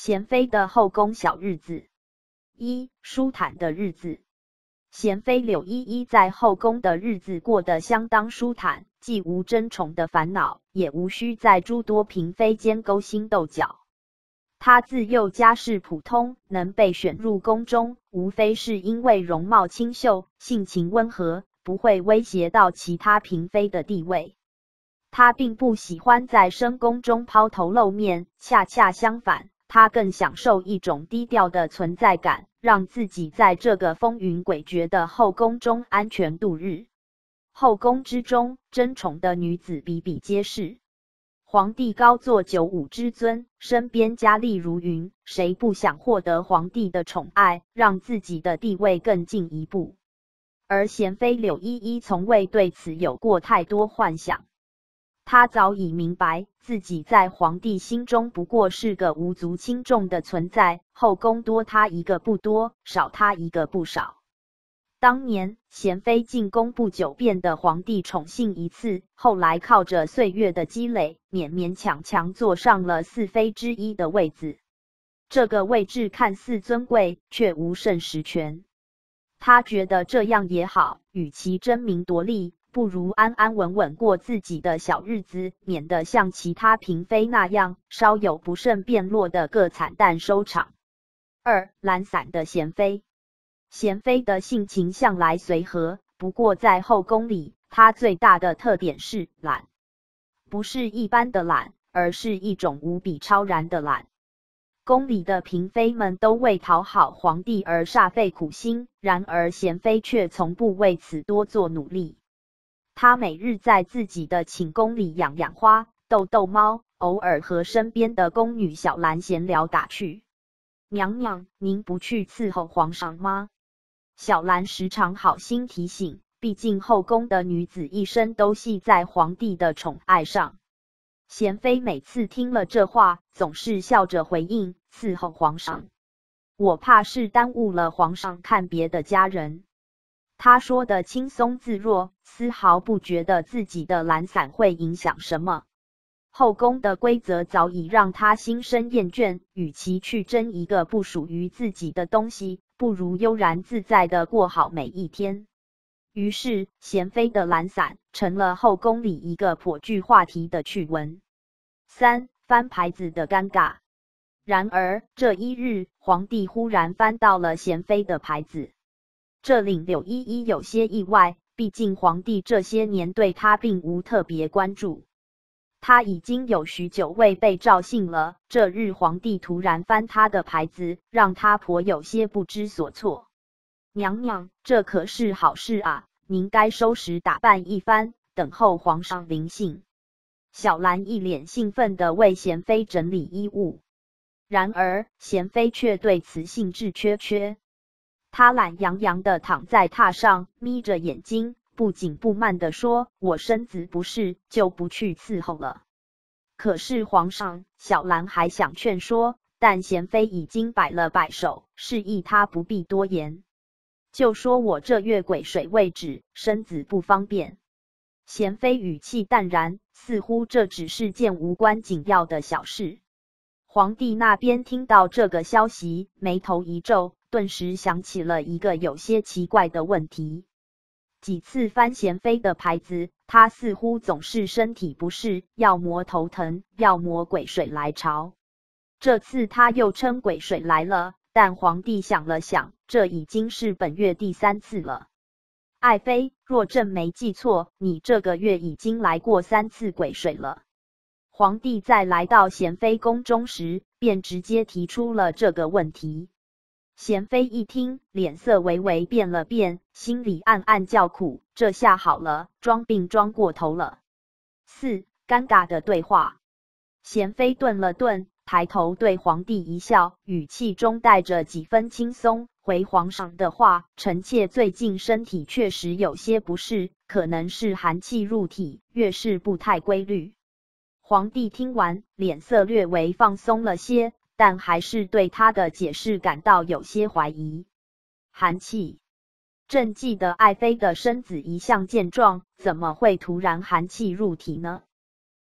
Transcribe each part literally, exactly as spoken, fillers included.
贤妃的后宫小日子。一、舒坦的日子。贤妃柳依依在后宫的日子过得相当舒坦，既无争宠的烦恼，也无需在诸多嫔妃间勾心斗角。她自幼家世普通，能被选入宫中，无非是因为容貌清秀、性情温和，不会威胁到其他嫔妃的地位。她并不喜欢在深宫中抛头露面，恰恰相反，她更享受一种低调的存在感，让自己在这个风云诡谲的后宫中安全度日。后宫之中，争宠的女子比比皆是。皇帝高坐九五之尊，身边佳丽如云，谁不想获得皇帝的宠爱，让自己的地位更进一步？而贤妃柳依依从未对此有过太多幻想。她早已明白，自己在皇帝心中不过是个无足轻重的存在，后宫多她一个不多，少她一个不少。当年贤妃进宫不久便的皇帝宠幸一次，后来靠着岁月的积累，勉勉强强坐上了四妃之一的位子。这个位置看似尊贵，却无甚实权。她觉得这样也好，与其争名夺利，不如安安稳稳过自己的小日子，免得像其他嫔妃那样稍有不慎便落得个惨淡收场。二、懒散的贤妃。贤妃的性情向来随和，不过在后宫里，她最大的特点是懒，不是一般的懒，而是一种无比超然的懒。宫里的嫔妃们都为讨好皇帝而煞费苦心，然而贤妃却从不为此多做努力。她每日在自己的寝宫里养养花、逗逗猫，偶尔和身边的宫女小兰闲聊打趣。娘娘，您不去伺候皇上吗？小兰时常好心提醒，毕竟后宫的女子一生都系在皇帝的宠爱上。贤妃每次听了这话，总是笑着回应：伺候皇上，我怕是耽误了皇上看别的家人。她说的轻松自若，丝毫不觉得自己的懒散会影响什么。后宫的规则早已让她心生厌倦，与其去争一个不属于自己的东西，不如悠然自在地过好每一天。于是，贤妃的懒散成了后宫里一个颇具话题的趣闻。三、翻牌子的尴尬。然而，这一日，皇帝忽然翻到了贤妃的牌子，这令柳依依有些意外，毕竟皇帝这些年对她并无特别关注。她已经有许久未被召幸了，这日皇帝突然翻她的牌子，让她颇有些不知所措。娘娘，这可是好事啊，您该收拾打扮一番，等候皇上临幸。小兰一脸兴奋地为贤妃整理衣物，然而贤妃却对此兴致缺缺。她懒洋洋地躺在榻上，眯着眼睛，不紧不慢地说：我身子不适，就不去伺候了。可是皇上，小兰还想劝说，但贤妃已经摆了摆手，示意她不必多言。就说我这月癸水未止，身子不方便。贤妃语气淡然，似乎这只是件无关紧要的小事。皇帝那边听到这个消息，眉头一皱，顿时想起了一个有些奇怪的问题。几次翻贤妃的牌子，她似乎总是身体不适，要么头疼，要么癸水来潮。这次她又称癸水来了，但皇帝想了想，这已经是本月第三次了。爱妃，若朕没记错，你这个月已经来过三次癸水了。皇帝在来到贤妃宫中时，便直接提出了这个问题。贤妃一听，脸色微微变了变，心里暗暗叫苦，这下好了，装病装过头了。四、尴尬的对话。贤妃顿了顿，抬头对皇帝一笑，语气中带着几分轻松，回皇上的话，臣妾最近身体确实有些不适，可能是寒气入体，月事不太规律。皇帝听完，脸色略微放松了些，但还是对他的解释感到有些怀疑。寒气，朕记得爱妃的身子一向健壮，怎么会突然寒气入体呢？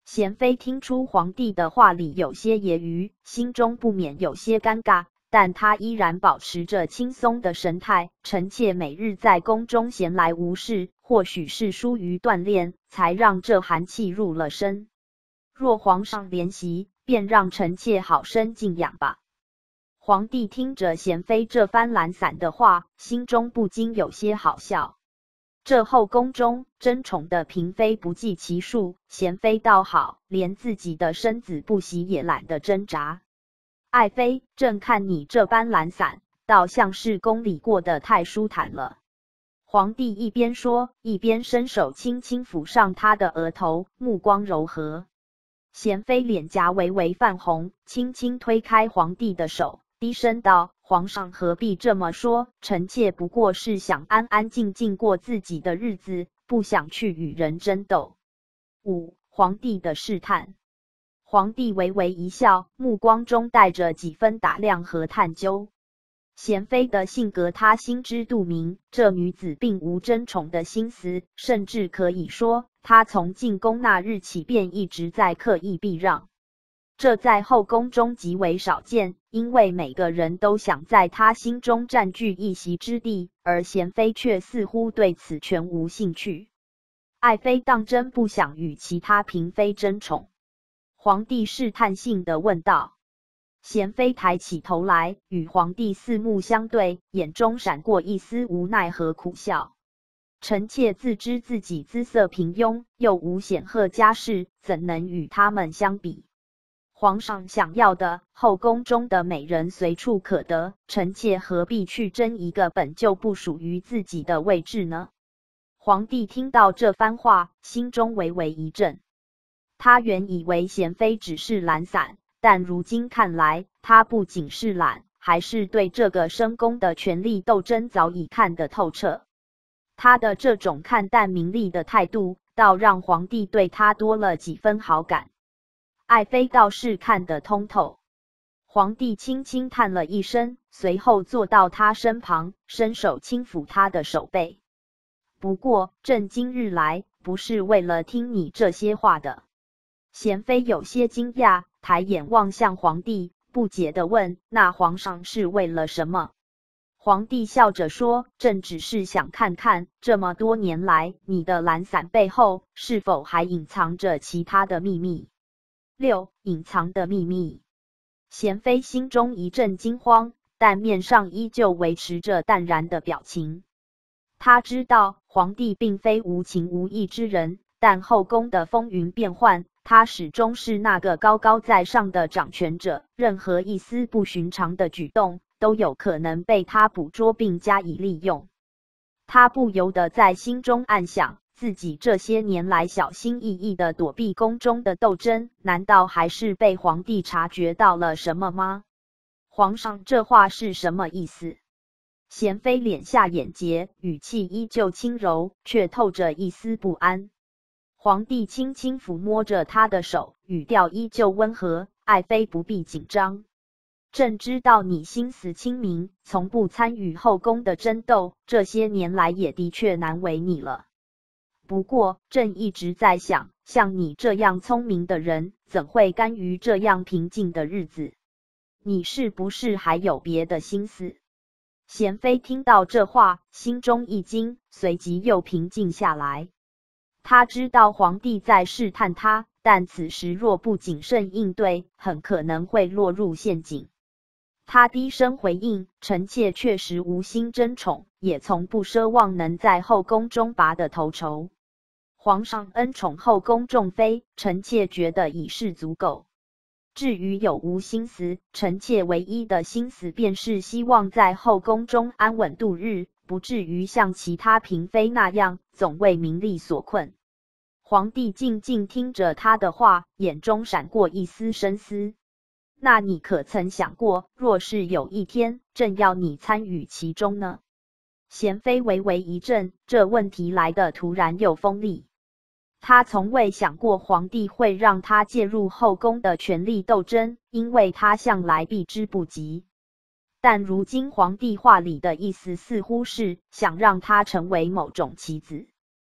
贤妃听出皇帝的话里有些揶揄，心中不免有些尴尬，但她依然保持着轻松的神态。臣妾每日在宫中闲来无事，或许是疏于锻炼，才让这寒气入了身。若皇上怜惜，便让臣妾好生静养吧。皇帝听着贤妃这番懒散的话，心中不禁有些好笑。这后宫中争宠的嫔妃不计其数，贤妃倒好，连自己的身子不洗也懒得挣扎。爱妃，正看你这般懒散，倒像是宫里过得太舒坦了。皇帝一边说，一边伸手轻轻抚上她的额头，目光柔和。贤妃脸颊微微泛红，轻轻推开皇帝的手，低声道：“皇上何必这么说？臣妾不过是想安安静静过自己的日子，不想去与人争斗。”五、皇帝的试探。皇帝微微一笑，目光中带着几分打量和探究。贤妃的性格他心知肚明，这女子并无争宠的心思，甚至可以说，她从进宫那日起便一直在刻意避让。这在后宫中极为少见，因为每个人都想在她心中占据一席之地，而贤妃却似乎对此全无兴趣。爱妃当真不想与其他嫔妃争宠？皇帝试探性地问道。贤妃抬起头来，与皇帝四目相对，眼中闪过一丝无奈和苦笑。臣妾自知自己姿色平庸，又无显赫家世，怎能与他们相比？皇上想要的后宫中的美人随处可得，臣妾何必去争一个本就不属于自己的位置呢？皇帝听到这番话，心中微微一震。他原以为贤妃只是懒散，但如今看来，他不仅是懒，还是对这个深宫的权力斗争早已看得透彻。他的这种看淡名利的态度，倒让皇帝对他多了几分好感。爱妃倒是看得通透。皇帝轻轻叹了一声，随后坐到他身旁，伸手轻抚他的手背。不过，朕今日来，不是为了听你这些话的。贤妃有些惊讶，抬眼望向皇帝，不解地问：“那皇上是为了什么？”皇帝笑着说：“朕只是想看看，这么多年来，你的懒散背后，是否还隐藏着其他的秘密？”六、隐藏的秘密。贤妃心中一阵惊慌，但面上依旧维持着淡然的表情。她知道，皇帝并非无情无义之人，但后宫的风云变幻，他始终是那个高高在上的掌权者，任何一丝不寻常的举动都有可能被他捕捉并加以利用。他不由得在心中暗想，自己这些年来小心翼翼的躲避宫中的斗争，难道还是被皇帝察觉到了什么吗？皇上这话是什么意思？贤妃敛下眼睫，语气依旧轻柔，却透着一丝不安。皇帝轻轻抚摸着她的手，语调依旧温和：“爱妃不必紧张，朕知道你心思清明，从不参与后宫的争斗，这些年来也的确难为你了。不过，朕一直在想，像你这样聪明的人，怎会甘于这样平静的日子？你是不是还有别的心思？”贤妃听到这话，心中一惊，随即又平静下来。他知道皇帝在试探他，但此时若不谨慎应对，很可能会落入陷阱。他低声回应：“臣妾确实无心争宠，也从不奢望能在后宫中拔得头筹。皇上恩宠后宫众妃，臣妾觉得已是足够。至于有无心思，臣妾唯一的心思便是希望在后宫中安稳度日，不至于像其他嫔妃那样总为名利所困。”皇帝静静听着他的话，眼中闪过一丝深思。那你可曾想过，若是有一天朕要你参与其中呢？贤妃微微一震，这问题来得突然又锋利。她从未想过皇帝会让她介入后宫的权力斗争，因为她向来避之不及。但如今皇帝话里的意思似乎是想让她成为某种棋子。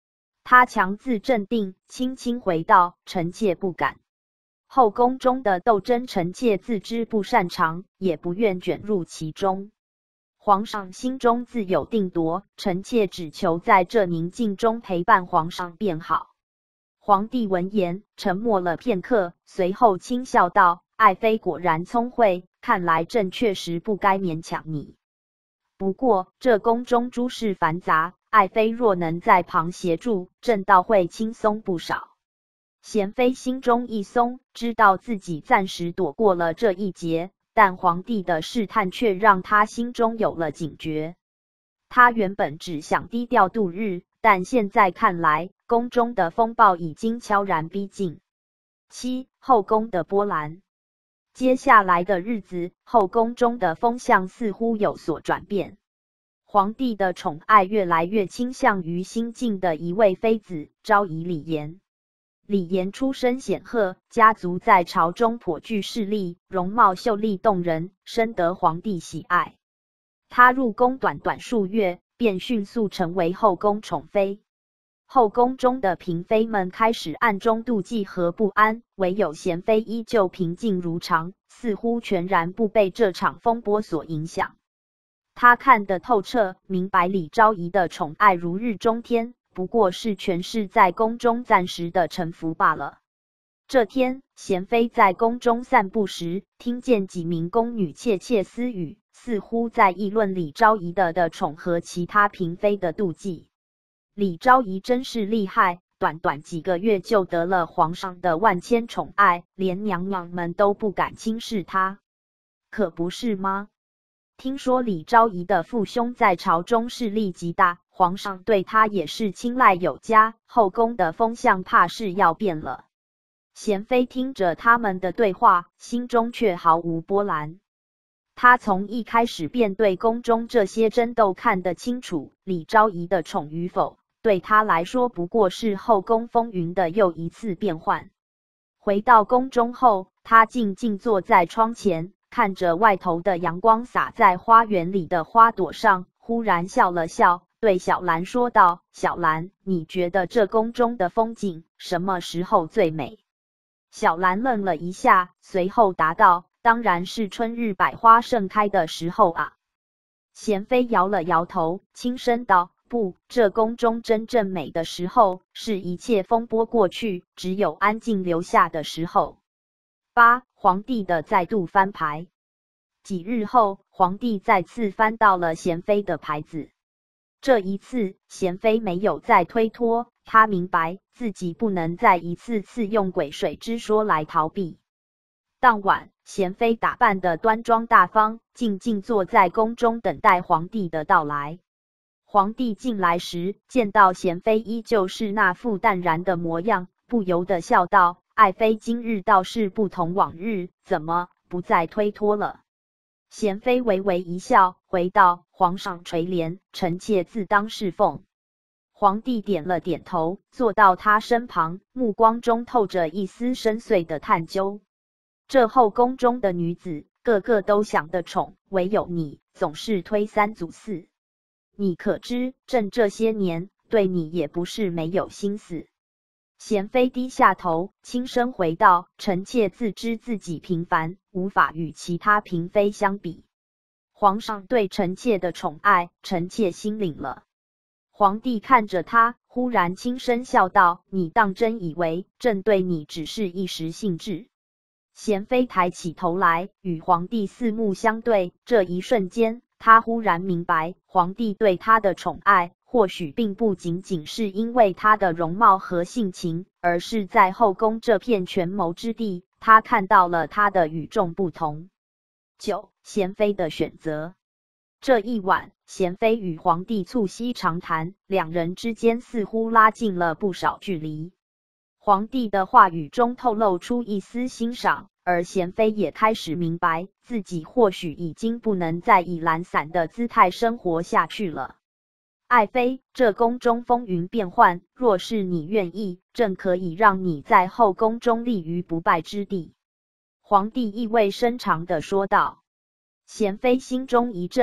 他强自镇定，轻轻回道：“臣妾不敢。”后宫中的斗争，臣妾自知不擅长，也不愿卷入其中。皇上心中自有定夺，臣妾只求在这宁静中陪伴皇上便好。皇帝闻言，沉默了片刻，随后轻笑道：“爱妃果然聪慧，看来朕确实不该勉强你。不过这宫中诸事繁杂，爱妃若能在旁协助，朕倒会轻松不少。”贤妃心中一松，知道自己暂时躲过了这一劫，但皇帝的试探却让她心中有了警觉。她原本只想低调度日，但现在看来，宫中的风暴已经悄然逼近。七、后宫的波澜。接下来的日子，后宫中的风向似乎有所转变。皇帝的宠爱越来越倾向于新晋的一位妃子昭仪李严。李严出身显赫，家族在朝中颇具势力，容貌秀丽动人，深得皇帝喜爱。她入宫短短数月，便迅速成为后宫宠妃。后宫中的嫔妃们开始暗中妒忌和不安，唯有贤妃依旧平静如常，似乎全然不被这场风波所影响。她看得透彻，明白李昭仪的宠爱如日中天，不过是权势在宫中暂时的臣服罢了。这天，贤妃在宫中散步时，听见几名宫女窃窃私语，似乎在议论李昭仪的的宠和其他嫔妃的妒忌。李昭仪真是厉害，短短几个月就得了皇上的万千宠爱，连娘娘们都不敢轻视她，可不是吗？听说李昭仪的父兄在朝中势力极大，皇上对他也是青睐有加，后宫的风向怕是要变了。贤妃听着他们的对话，心中却毫无波澜。她从一开始便对宫中这些争斗看得清楚，李昭仪的宠与否，对她来说不过是后宫风云的又一次变换。回到宫中后，她静静坐在窗前，看着外头的阳光洒在花园里的花朵上，忽然笑了笑，对小兰说道：“小兰，你觉得这宫中的风景什么时候最美？”小兰愣了一下，随后答道：“当然是春日百花盛开的时候啊。”贤妃摇了摇头，轻声道：“不，这宫中真正美的时候，是一切风波过去，只有安静留下的时候。”八、皇帝的再度翻牌。几日后，皇帝再次翻到了贤妃的牌子。这一次，贤妃没有再推脱，她明白自己不能再一次次用鬼水之说来逃避。当晚，贤妃打扮得端庄大方，静静坐在宫中等待皇帝的到来。皇帝进来时，见到贤妃依旧是那副淡然的模样，不由得笑道：“爱妃今日倒是不同往日，怎么不再推脱了？”贤妃微微一笑，回道：“皇上垂怜，臣妾自当侍奉。”皇帝点了点头，坐到他身旁，目光中透着一丝深邃的探究。这后宫中的女子，个个都想得宠，唯有你总是推三阻四。你可知，朕这些年对你也不是没有心思。贤妃低下头，轻声回道：“臣妾自知自己平凡，无法与其他嫔妃相比。皇上对臣妾的宠爱，臣妾心领了。”皇帝看着他，忽然轻声笑道：“你当真以为朕对你只是一时兴致？”贤妃抬起头来，与皇帝四目相对，这一瞬间，她忽然明白，皇帝对她的宠爱或许并不仅仅是因为她的容貌和性情，而是在后宫这片权谋之地，他看到了她的与众不同。九、贤妃的选择。这一晚，贤妃与皇帝促膝长谈，两人之间似乎拉近了不少距离。皇帝的话语中透露出一丝欣赏，而贤妃也开始明白，自己或许已经不能再以懒散的姿态生活下去了。爱妃，这宫中风云变幻，若是你愿意，朕可以让你在后宫中立于不败之地。皇帝意味深长地说道。贤妃心中一震，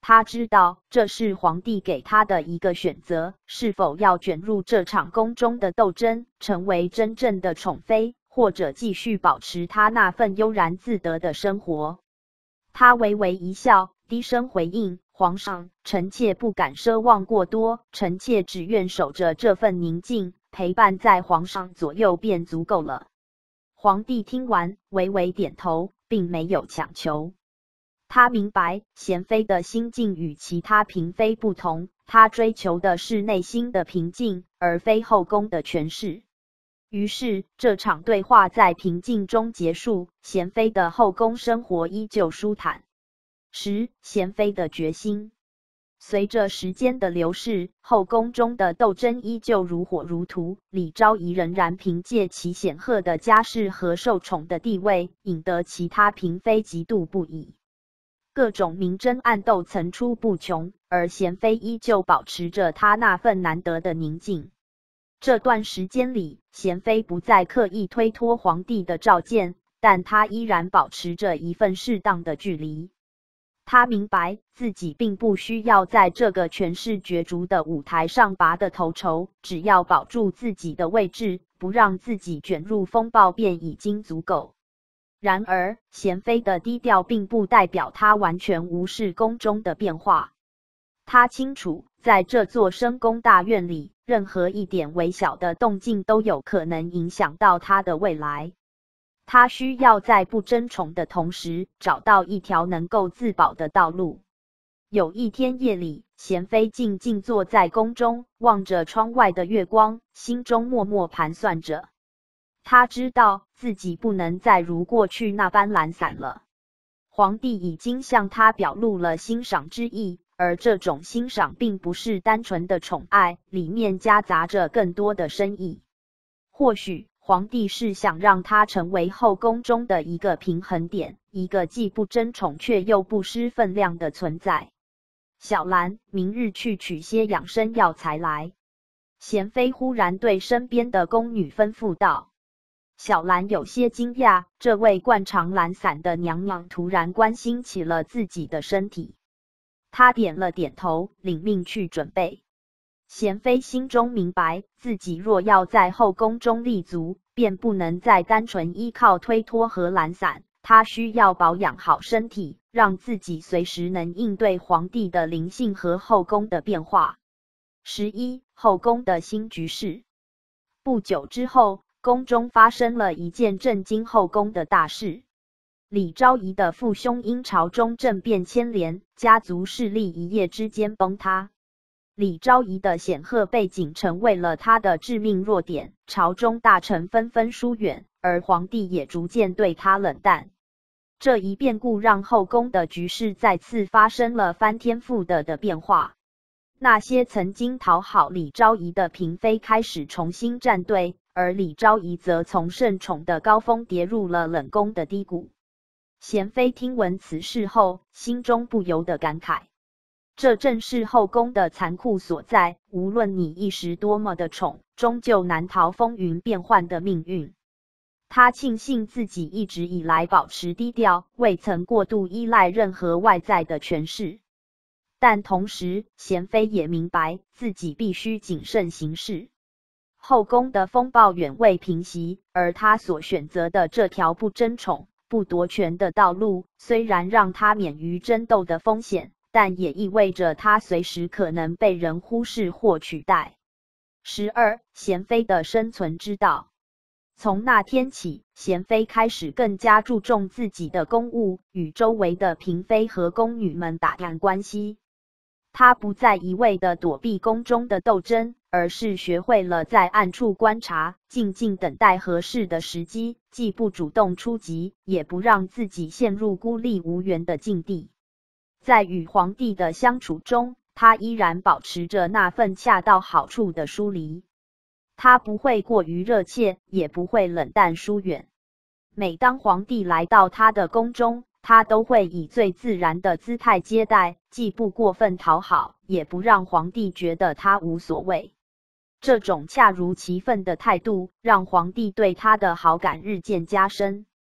他知道这是皇帝给他的一个选择，是否要卷入这场宫中的斗争，成为真正的宠妃，或者继续保持他那份悠然自得的生活。他微微一笑，低声回应：皇上，臣妾不敢奢望过多，臣妾只愿守着这份宁静，陪伴在皇上左右便足够了。皇帝听完，微微点头，并没有强求。他明白娴妃的心境与其他嫔妃不同，她追求的是内心的平静，而非后宫的权势。于是这场对话在平静中结束，娴妃的后宫生活依旧舒坦。十、娴妃的决心。随着时间的流逝，后宫中的斗争依旧如火如荼，李昭仪仍然凭借其显赫的家世和受宠的地位，引得其他嫔妃嫉妒不已。各种明争暗斗层出不穷，而娴妃依旧保持着她那份难得的宁静。这段时间里，娴妃不再刻意推脱皇帝的召见，但她依然保持着一份适当的距离。她明白自己并不需要在这个权势角逐的舞台上拔得头筹，只要保住自己的位置，不让自己卷入风暴便已经足够。然而，娴妃的低调并不代表她完全无视宫中的变化。她清楚，在这座深宫大院里，任何一点微小的动静都有可能影响到她的未来。她需要在不争宠的同时，找到一条能够自保的道路。有一天夜里，娴妃静静坐在宫中，望着窗外的月光，心中默默盘算着。他知道自己不能再如过去那般懒散了。皇帝已经向他表露了欣赏之意，而这种欣赏并不是单纯的宠爱，里面夹杂着更多的深意。或许皇帝是想让他成为后宫中的一个平衡点，一个既不争宠却又不失分量的存在。小兰，明日去取些养生药材来。娴妃忽然对身边的宫女吩咐道。小兰有些惊讶，这位惯常懒散的娘娘突然关心起了自己的身体。她点了点头，领命去准备。娴妃心中明白，自己若要在后宫中立足，便不能再单纯依靠推脱和懒散，她需要保养好身体，让自己随时能应对皇帝的灵性和后宫的变化。十一、后宫的新局势。不久之后，宫中发生了一件震惊后宫的大事。李昭仪的父兄因朝中政变牵连，家族势力一夜之间崩塌。李昭仪的显赫背景成为了他的致命弱点，朝中大臣纷纷疏远，而皇帝也逐渐对他冷淡。这一变故让后宫的局势再次发生了翻天覆地的变化。那些曾经讨好李昭仪的嫔妃开始重新站队，而李昭仪则从盛宠的高峰跌入了冷宫的低谷。娴妃听闻此事后，心中不由得感慨，这正是后宫的残酷所在，无论你一时多么的宠，终究难逃风云变幻的命运。她庆幸自己一直以来保持低调，未曾过度依赖任何外在的权势。但同时，娴妃也明白自己必须谨慎行事。后宫的风暴远未平息，而她所选择的这条不争宠、不夺权的道路，虽然让她免于争斗的风险，但也意味着她随时可能被人忽视或取代。十二、娴妃的生存之道。从那天起，娴妃开始更加注重自己的公务，与周围的嫔妃和宫女们打探关系。她不再一味地躲避宫中的斗争，而是学会了在暗处观察，静静等待合适的时机，既不主动出击，也不让自己陷入孤立无援的境地。在与皇帝的相处中，她依然保持着那份恰到好处的疏离。她不会过于热切，也不会冷淡疏远。每当皇帝来到她的宫中，她都会以最自然的姿态接待，既不过分讨好，也不让皇帝觉得她无所谓。这种恰如其分的态度，让皇帝对她的好感日渐加深。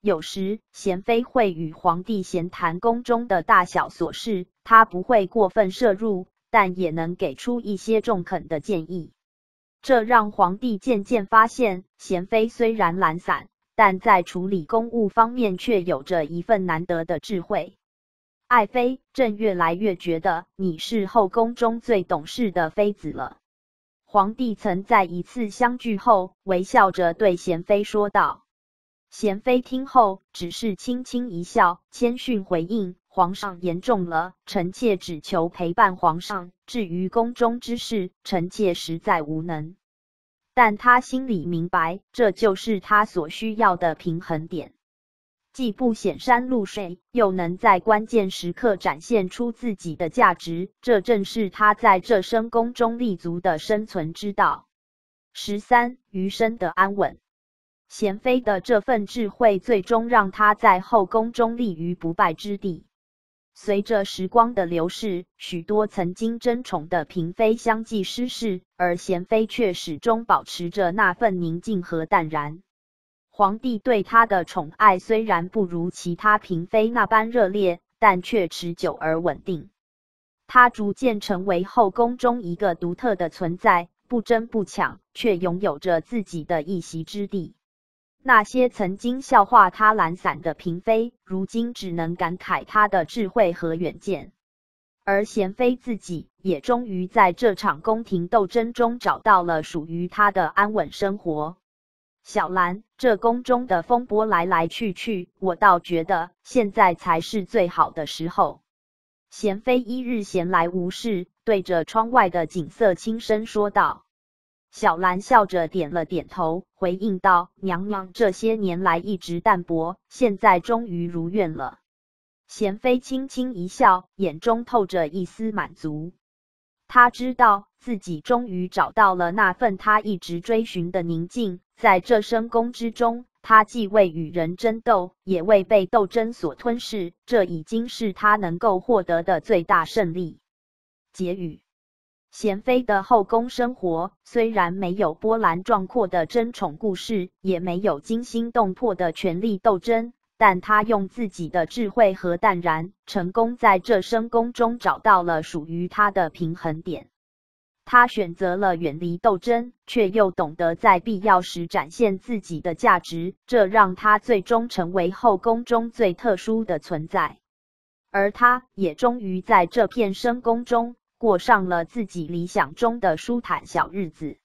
有时贤妃会与皇帝闲谈宫中的大小琐事，他不会过分涉入，但也能给出一些中肯的建议。这让皇帝渐渐发现，贤妃虽然懒散，但在处理公务方面却有着一份难得的智慧。爱妃，朕越来越觉得你是后宫中最懂事的妃子了。皇帝曾在一次相聚后，微笑着对贤妃说道。贤妃听后，只是轻轻一笑，谦逊回应：皇上言重了，臣妾只求陪伴皇上，至于宫中之事，臣妾实在无能。但他心里明白，这就是他所需要的平衡点，既不显山露水，又能在关键时刻展现出自己的价值，这正是他在这深宫中立足的生存之道。十三、余生的安稳。贤妃的这份智慧最终让她在后宫中立于不败之地。随着时光的流逝，许多曾经争宠的嫔妃相继失势，而贤妃却始终保持着那份宁静和淡然。皇帝对她的宠爱虽然不如其他嫔妃那般热烈，但却持久而稳定。她逐渐成为后宫中一个独特的存在，不争不抢，却拥有着自己的一席之地。那些曾经笑话他懒散的嫔妃，如今只能感慨他的智慧和远见。而贤妃自己也终于在这场宫廷斗争中找到了属于她的安稳生活。小兰，这宫中的风波来来去去，我倒觉得现在才是最好的时候。贤妃一日闲来无事，对着窗外的景色轻声说道。小兰笑着点了点头，回应道：娘娘这些年来一直淡泊，现在终于如愿了。贤妃轻轻一笑，眼中透着一丝满足。她知道自己终于找到了那份她一直追寻的宁静，在这深宫之中，她既未与人争斗，也未被斗争所吞噬，这已经是她能够获得的最大胜利。结语。贤妃的后宫生活虽然没有波澜壮阔的争宠故事，也没有惊心动魄的权力斗争，但她用自己的智慧和淡然，成功在这深宫中找到了属于她的平衡点。她选择了远离斗争，却又懂得在必要时展现自己的价值，这让她最终成为后宫中最特殊的存在。而她也终于在这片深宫中过上了自己理想中的舒坦小日子。